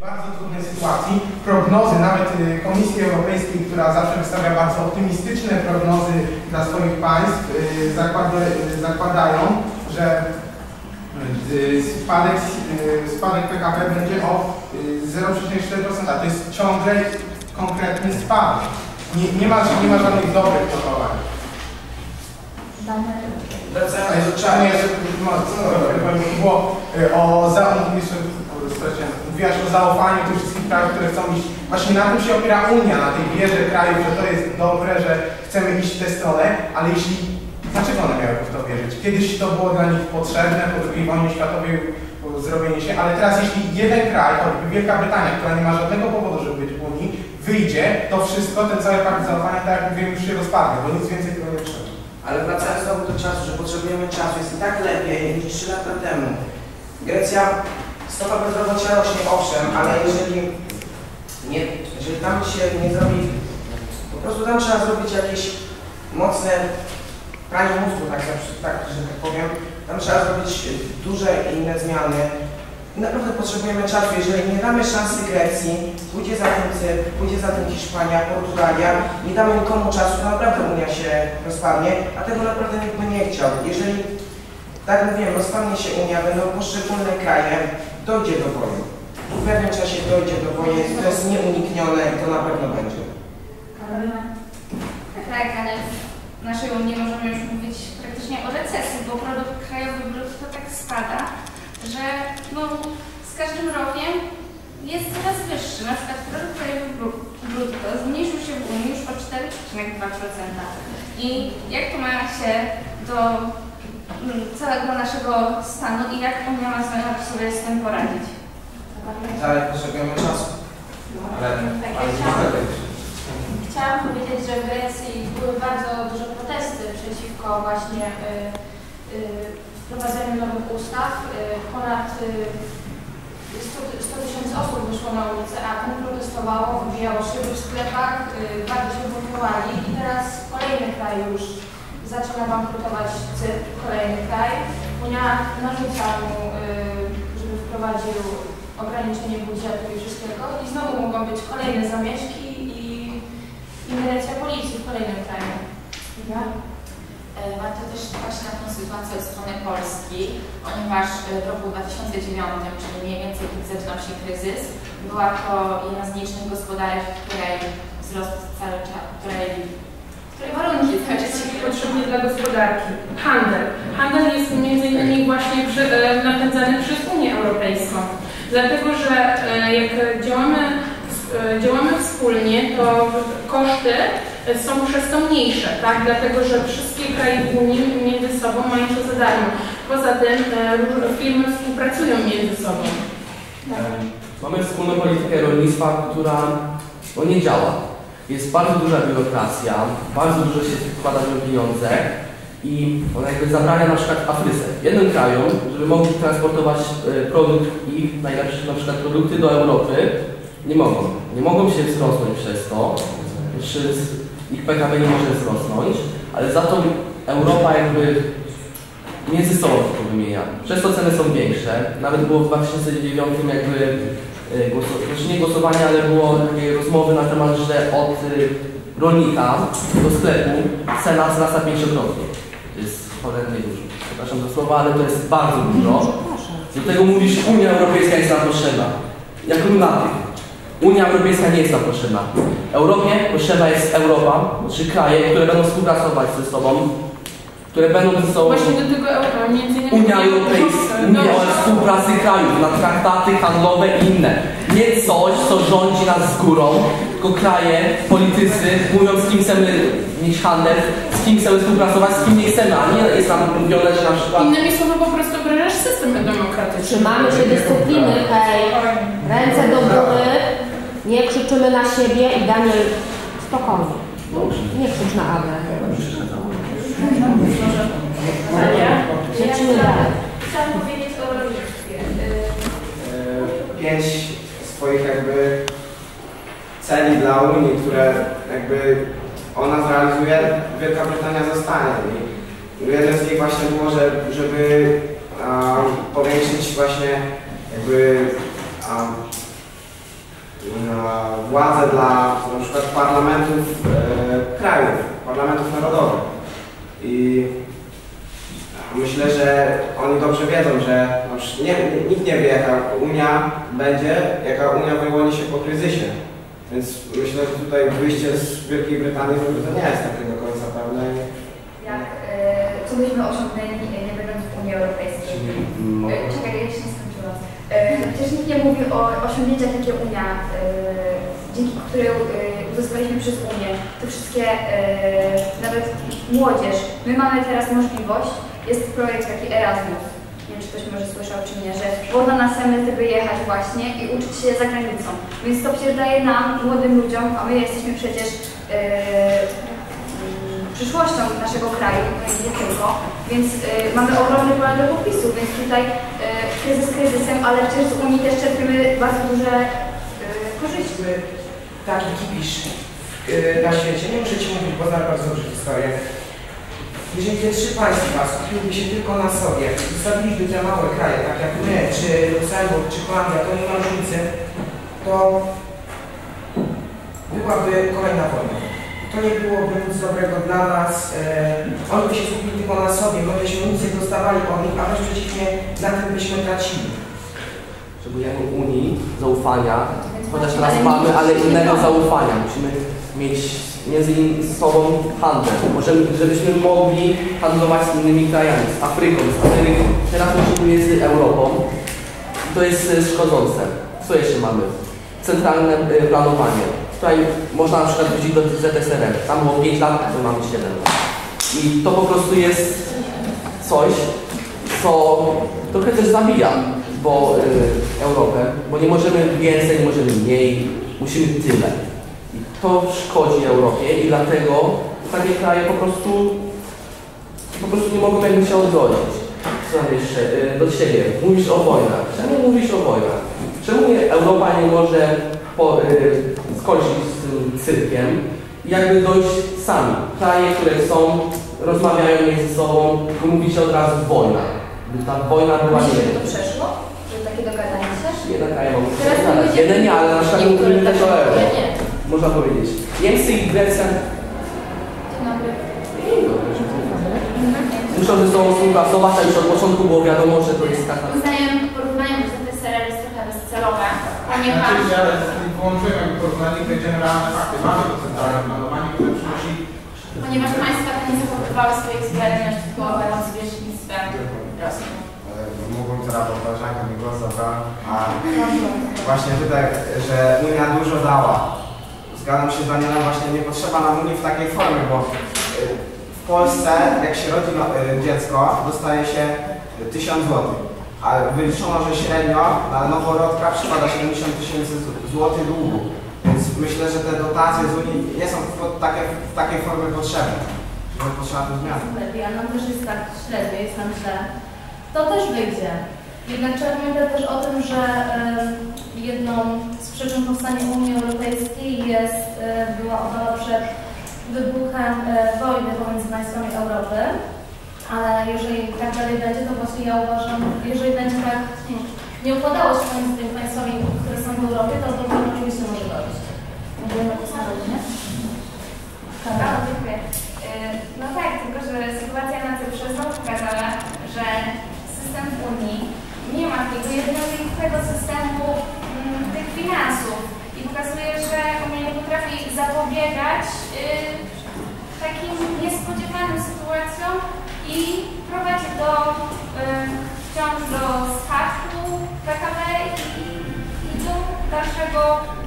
bardzo trudnej sytuacji. Prognozy nawet Komisji Europejskiej, która zawsze wystawia bardzo optymistyczne prognozy dla swoich państw, zakładają, że spadek PKB będzie o 0,4%. To jest ciągle konkretny spadek. Nie ma żadnych dobrych notowań. Mówiłaś o zaufaniu tych wszystkich krajów, które chcą iść. Właśnie na tym się opiera Unia, na tej wierze krajów, że to jest dobre, że chcemy iść w tę stronę, ale jeśli... Dlaczego one miały w to wierzyć? Kiedyś to było dla nich potrzebne, po II wojnie światowej zrobienie się, ale teraz jeśli jeden kraj, choćby Wielka Brytania, która nie ma żadnego powodu, żeby być w Unii, wyjdzie, to wszystko, ten cały pakt zaufania, tak jak mówiłem, już się rozpadnie, bo nic więcej tego nie trzeba. Ale wracając znowu do czasu, że potrzebujemy czasu, jest i tak lepiej niż 3 lata temu. Grecja, stopa bezrobocia rośnie, owszem, ale jeżeli tam się nie zrobi, po prostu tam trzeba zrobić jakieś mocne pranie mózgu, że tak powiem. Tam trzeba zrobić duże inne zmiany. I naprawdę potrzebujemy czasu. Jeżeli nie damy szansy Grecji, pójdzie za tym Cypr, pójdzie za tym Hiszpania, Portugalia, nie damy nikomu czasu, to naprawdę Unia się rozpadnie, a tego naprawdę nikt by nie chciał. Jeżeli, tak mówiłem, rozpadnie się Unia, będą poszczególne kraje, dojdzie do wojny. W pewnym czasie dojdzie do wojny, to jest nieuniknione i to na pewno będzie. Tak, ale w naszej Unii możemy już mówić praktycznie o recesji, bo produkt krajowy brutto tak spada, że no, z każdym rokiem jest coraz wyższy. Na przykład produkt krajowy brutto zmniejszył się w Unii już o 4,2%. I jak to ma się do całego naszego stanu i jak Unia ma sobie z tym poradzić? Ale potrzebujemy czasu. Chciałam powiedzieć, że w Grecji były bardzo duże protesty przeciwko właśnie wprowadzeniu nowych ustaw. Ponad 100 000 osób wyszło na ulicę, a ten protestowało, wybijało szyby w sklepach, bardzo się blokowali i teraz kolejny kraj już zaczyna bankrutować, Cypr, kolejny kraj. Unia narzuca mu, żeby wprowadził ograniczenie budżetu i wszystkiego i znowu mogą być kolejne zamieszki i ingerencja policji w kolejnym kraju. Warto też patrzeć na tę sytuację od strony Polski, ponieważ w roku 2009, czyli mniej więcej kiedy zaczynał się kryzys, była to jedna z nielicznych gospodarek, w której wzrost cały czas, której warunki cały czas się potrzebny dla gospodarki. Handel. Handel jest między innymi właśnie napędzany przez Unię Europejską. Dlatego, że jak działamy wspólnie, to koszty są przez to mniejsze, tak? Dlatego, że wszystkie kraje Unii między sobą mają to za darmo. Poza tym firmy współpracują między sobą. Tak. Mamy wspólną politykę rolnictwa, która nie działa. Jest bardzo duża biurokracja, bardzo dużo się wkłada w pieniądze i ona jakby zabrania na przykład Afryce, jednym krajom, żeby mogli transportować produkt ich najlepsze na przykład produkty do Europy, nie mogą. Nie mogą się wzrosnąć przez to, ich PKB nie może wzrosnąć, ale za to Europa jakby między sobą to wymienia. Przez to ceny są większe. Nawet było w 2009 jakby nie głosowanie, ale było takie rozmowy na temat, że od rolnika do sklepu cena wzrasta 5-krotnie. To jest cholernie dużo. Przepraszam za słowa, ale to jest bardzo dużo. Do tego mówisz, Unia Europejska jest nam potrzebna. Jak lunatyk. Unia Europejska nie jest nam potrzebna. Europie potrzebna jest Europa, czy kraje, które będą współpracować ze sobą, które będą ze sobą... Właśnie do tego między innymi... Unia Europejska mówi o współpracy krajów, na traktaty handlowe i inne. Nie coś, co rządzi nas z górą, tylko kraje, politycy mówią, z kim chcemy mieć handel, z kim chcemy współpracować, z kim nie chcemy, a nie jest nam mówione, że na przykład... Innymi słowy, po prostu obrażasz system demokratyczny. Trzymamy się dyscypliny, hej, ręce do góry, nie krzyczymy na siebie i Daniel, spokojnie, nie krzycz na Adę. Lecimy dalej. Chciałam powiedzieć o rolnictwie. 5 swoich jakby celi dla Unii, które jakby ona zrealizuje, Wielka Brytania zostanie. I jednym z nich właśnie było, żeby powiększyć właśnie jakby władzę dla na przykład parlamentów krajów, parlamentów narodowych. I myślę, że oni dobrze wiedzą, że nikt nie wie, jaka Unia będzie, jaka Unia wyłoni się po kryzysie. Więc myślę, że tutaj wyjście z Wielkiej Brytanii to nie jest takie do końca pewne. Co byśmy osiągnęli, nie będąc w Unii Europejskiej? Czekaj, ja jeszcze nie skończyłam. Przecież nikt nie mówi o osiągnięciach, jakie Unia, dzięki której uzyskaliśmy przez Unię, te wszystkie, nawet młodzież. My mamy teraz możliwość, jest projekt taki Erasmus, nie wiem, czy ktoś może słyszał, czy nie, że można na semestr wyjechać właśnie i uczyć się za granicą. Więc to przecież daje nam, młodym ludziom, a my jesteśmy przecież przyszłością naszego kraju, nie tylko, więc mamy ogromny pole do popisu, więc tutaj kryzys kryzysem, ale przecież z Unii też czerpiemy bardzo duże korzyści. Taki kipisz na świecie, nie muszę Ci mówić, bo znam bardzo dobrze historię. Jeżeli te 3 państwa skupiłyby się tylko na sobie, zostawiliby te małe kraje, tak jak my, czy Luksemburg, czy Holandia, to nie ma różnicy, to byłaby kolejna wojna. To nie byłoby nic dobrego dla nas. Oni by się skupili tylko na sobie, my byśmy nic nie dostawali od nich, a wręcz przeciwnie, na tym byśmy tracili. Potrzebujemy Unii, zaufania, chociaż teraz mamy, ale innego zaufania. Musimy mieć między sobą handel, żebyśmy mogli handlować z innymi krajami, z Afryką, z Ameryką. Teraz musimy między Europą. To jest szkodzące. Co jeszcze mamy? Centralne planowanie. Tutaj można na przykład wrócić do ZSRR. Tam było 5 lat, my mamy 7 lat. I to po prostu jest coś, co trochę też zabija Europę, bo nie możemy więcej, nie możemy mniej, musimy tyle. I to szkodzi Europie i dlatego takie kraje po prostu nie mogą jakby się odrodzić. Co tam jeszcze? Do siebie. Mówisz o wojnach. Czemu mówisz o wojnach? Czemu Europa nie może skończyć z tym cyrkiem i jakby dojść sami? Kraje, które rozmawiają między sobą, wy mówicie od razu wojna. By ta wojna była nie wiem. To przeszło? Że takie dogadanie się? Jeden kraj mogą się jeden nie, ale na przykład mówimy też o euro. Można powiedzieć. Niemcy i Grecja. Dzień dobry. Muszą ze sobą współpracować, a już od początku było wiadomo, że to jest taka. Moim zdaniem porównanie do ZSRR jest trochę bezcelowe, ponieważ... Znaczy, ale włączyłem porównanie, będziemy realne fakty. Mamy to centralne planowanie, które przynosi... Ponieważ państwa te nie zachowywały swoich suwerenności, tylko operując zwierzchnictwem Rosji. Mógłbym teraz, bo koleżanka mi głos zabrała, a właśnie tutaj, że Unia dużo dała. Zgadzam się z Danielem, właśnie nie potrzeba nam Unii w takiej formie, bo w Polsce, jak się rodzi dziecko, dostaje się 1000 zł. A wyliczono, że średnio na noworodka przypada 70 000 złotych długu. Więc myślę, że te dotacje z Unii nie są w takiej formie potrzebne. Potrzeba tu zmiany. Ja nam też jest tak średnio, jest nam źle. To też wyjdzie. Jednak trzeba pamiętać też o tym, że jedną z przyczyn powstania Unii Europejskiej była obawa przed wybuchem wojny pomiędzy państwami Europy. Ale jeżeli tak dalej będzie, to właśnie ja uważam, jeżeli będzie tak nie układało się pomiędzy tymi państwami, które są w Europie, to do tego oczywiście może dojść. Mówimy o postanowieniu, nie? Dziękuję. No tak, tylko że sytuacja na Cyprze znowu pokazała, że system Unii nie ma takiego jednolitego systemu tych finansów i pokazuje, że Unia nie potrafi zapobiegać takim niespodziewanym sytuacjom i prowadzi wciąż do spadku PKB i do dalszego